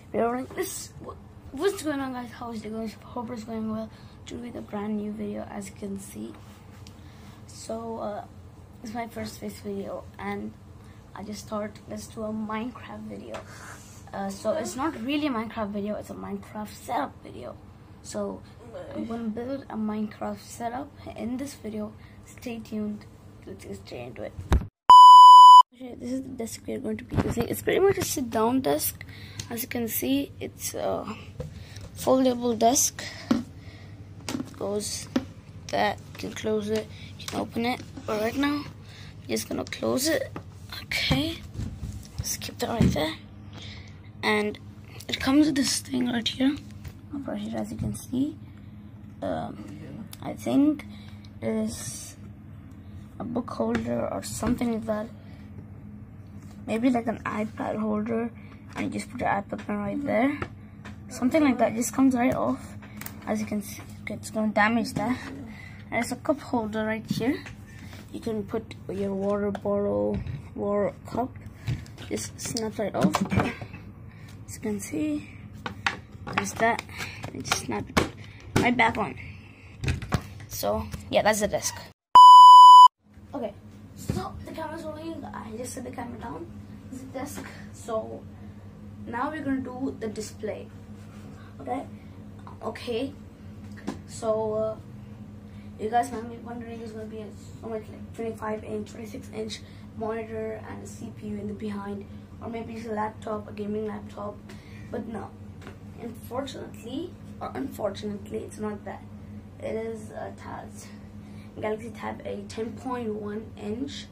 building this. What's going on, guys? How's it going? Hope it's going well. Today with a brand new video, as you can see. So it's my first face video, and I just thought let's do a Minecraft video. So it's not really a Minecraft video, it's a Minecraft setup video. So I'm gonna build a Minecraft setup in this video. Stay tuned. Let's get straight into it. Okay, this is the desk we're going to be using. It's pretty much a sit-down desk. As you can see, it's a foldable desk. Goes that, you can close it, you can open it. But right now, I'm just gonna close it. Okay, just keep that right there. And it comes with this thing right here. Right here, as you can see. I think there's a book holder or something like that. Maybe like an iPad holder, and you just put your iPad pen right there. Something like that just comes right off. As you can see, okay, it's gonna damage that. And there's a cup holder right here. You can put your water bottle, water cup. Just snap right off. As you can see, there's that. And just snap it right back on. So yeah, that's the desk. Okay, so the camera's rolling. I just set the camera down. This is the desk. So now we're gonna do the display. Okay. So you guys might be wondering, there's gonna be so much like 25-inch, 26-inch monitor and a CPU in the behind, or maybe it's a laptop, a gaming laptop. But no, unfortunately, it's not that. It is a Galaxy Tab, a 10.1-inch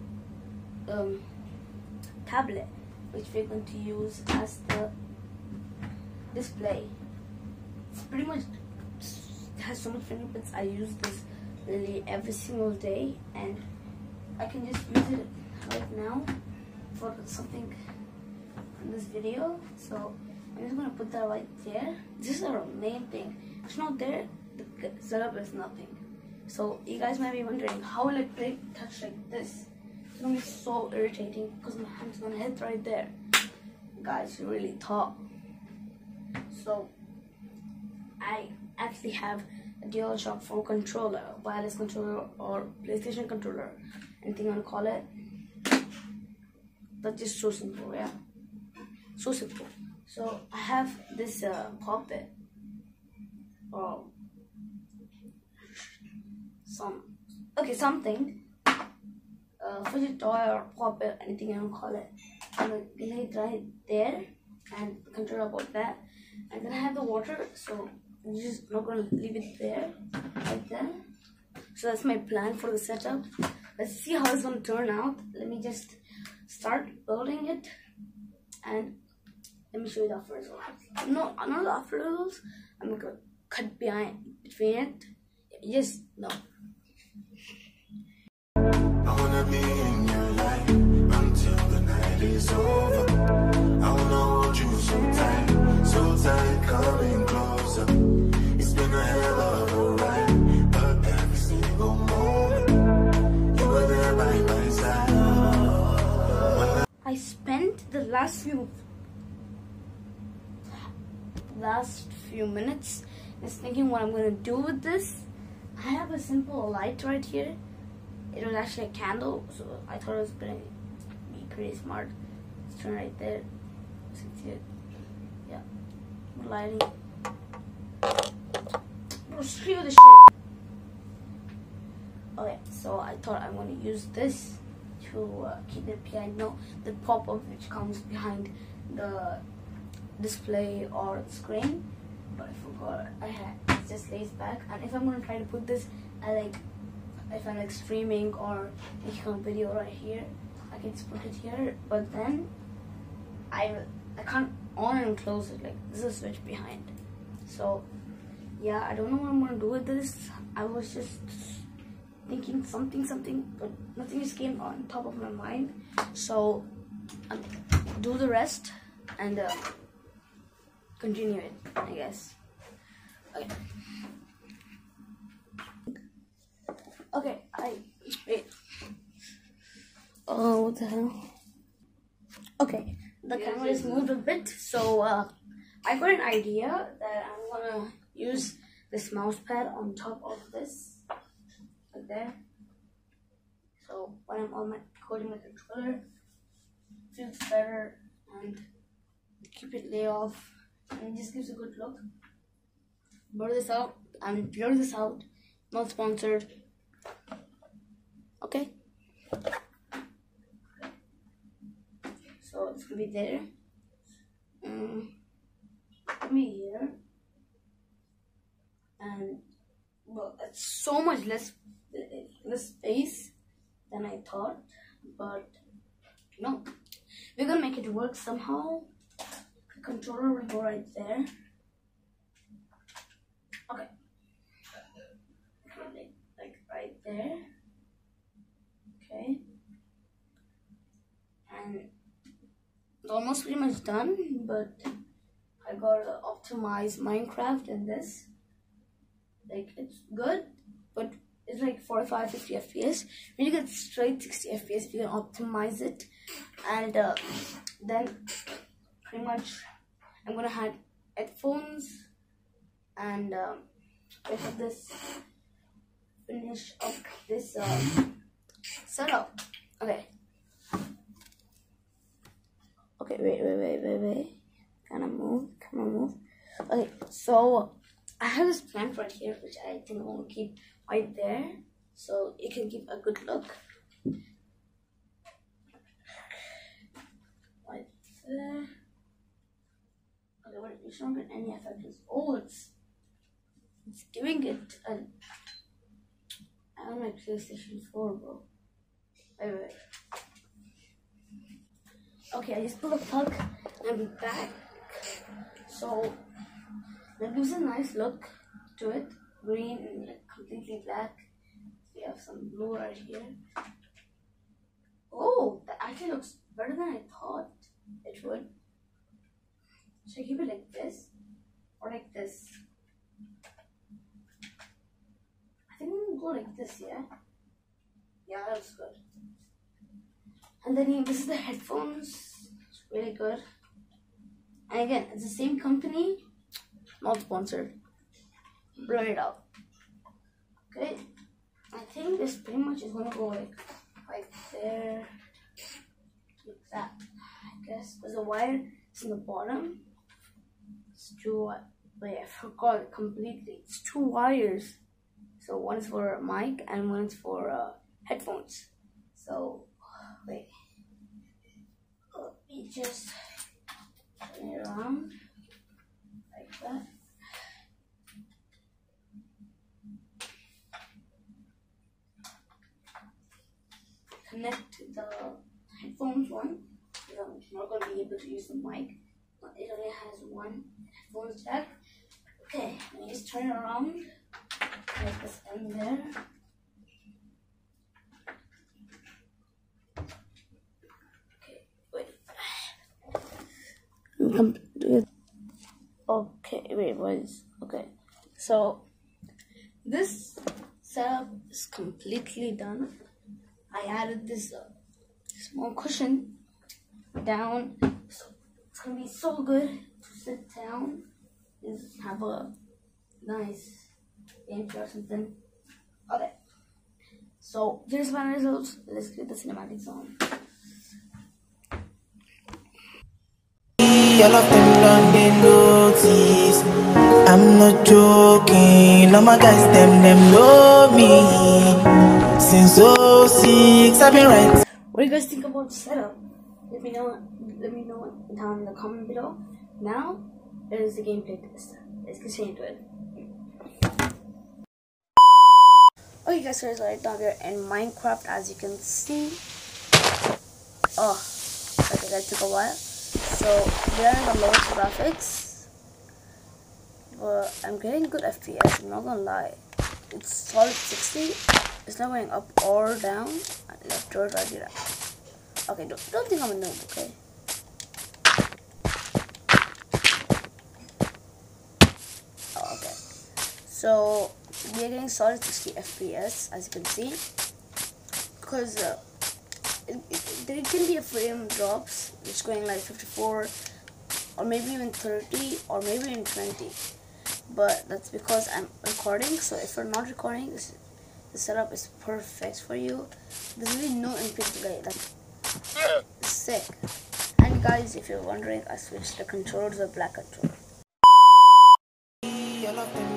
tablet, which we're going to use as the display. It's pretty much has so much fingerprints. I use this literally every single day, and I can just use it right now for something in this video. So I'm just gonna put that right there. This is our main thing. If it's not there, the setup is nothing. So you guys might be wondering, how will I play touch like this? It's gonna be so irritating because my hand's gonna hit right there. Guys, you really thought. So I actually have a DualShock 4 controller, wireless controller or PlayStation controller, anything you wanna call it. That's just so simple, yeah. So simple. So I have this puppet, or something, fidget toy or puppet, anything you wanna call it. I'm gonna lay it right there and control about that. And then I have the water, so I'm just not gonna leave it there, like that. So that's my plan for the setup. Let's see how it's gonna turn out. Let me just start building it, and let me show you the after results. No, not the after results. I'm gonna cut between it. Yes, no. I wanna be in your life until the night is over. I wanna hold you so tight, coming closer. It's been a hell of a ride, but every single moment you were there by my side. I spent the last few minutes just thinking what I'm gonna do with this. I have a simple light right here. It was actually a candle, so I thought it was gonna be pretty smart. Let's turn right there. See it? Yeah. Lighting. Bro, screw the shit. Okay, so I thought I'm gonna use this to keep the piano, the pop-up which comes behind the display or the screen. But I forgot it just lays back. And if I'm gonna try to put this if I'm like streaming or making a video right here, I can just put it here. But then I can't on and close it. Like, this is a switch behind. So yeah, I don't know what I'm gonna do with this. I was just thinking something, but nothing just came on top of my mind. So I'll do the rest and continue it, I guess. Okay, wait. Oh, what the hell? Okay, the camera is moved a bit, so I got an idea that I'm gonna use this mouse pad on top of this, like there. So when I'm on holding my controller, it feels better and keep it lay off, and it just gives a good look. Blur this out. Blur this out. Not sponsored. Okay. So it's gonna be there. Me here, and well, it's so much less space than I thought, but no, we're gonna make it work somehow. The controller will go right there. Okay, like right there. Okay, and it's almost pretty much done, but I gotta optimize Minecraft in this. Like, it's good, but it's like 45-50 FPS. When you get straight 60 FPS, you can optimize it, and then pretty much I'm gonna have headphones and look at this, finish up this setup. Okay, wait. Can I move? Okay, so I have this plant right here, which I think I'm gonna keep right there, so it can give a good look. Right there. Okay, but it's not getting any effect. It's giving it a. I don't like PlayStation 4, bro. Wait. Okay, I just pull a plug and I'll be back. So that gives a nice look to it. Green and like completely black. We have some blue right here. Oh, that actually looks better than I thought it would. Should I keep it like this or like this? I think I'm gonna go like this, yeah? Yeah, that looks good. And then this is the headphones. It's really good. And again, it's the same company, not sponsored. Blur it out. Okay. I think this pretty much is gonna go like right there. Like that. I guess. There's a wire in the bottom. It's two. Wait, I forgot completely. It's 2 wires. So one is for mic and one is for headphones. So wait. Let me just turn it around like that. Connect to the headphones one. I'm not going to be able to use the mic. It only has one headphones jack. Okay, let me just turn it around. Like this end there. Okay, wait. Okay, wait, what is. Okay, so this setup is completely done. I added this small cushion down, so it's gonna be so good to sit down and have a nice game or something. Okay, so here's my results. Let's get the cinematics on. All of them done they notice. I'm not joking. All my guys them know me. Since 06 I've been right. What do you guys think about the setup? Let me know down in the comment below. Now it is the gameplay test. Let's get straight into it. Okay guys, so right now we're in Minecraft, as you can see. Oh, okay, that took a while. So we are in the lowest graphics, but I'm getting good FPS, I'm not gonna lie. It's solid 60. It's not going up or down, left or right. Okay, don't think I'm a noob, okay? Oh, okay. So we are getting solid 60 FPS, as you can see, because there can be a frame drops, which is going like 54 or maybe even 30, or maybe even 20. But that's because I'm recording. So if you're not recording, the setup is perfect for you. There's really no input delay. Like, it's sick. And guys, if you're wondering, I switched the controller to the black controller. All of them